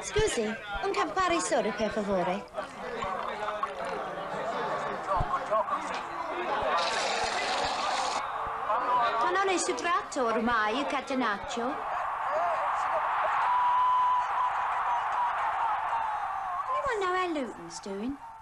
Scusi, un Campari soda, per favore. Ma non è sottratto ormai il catenaccio? Anyone know how Luton's doing?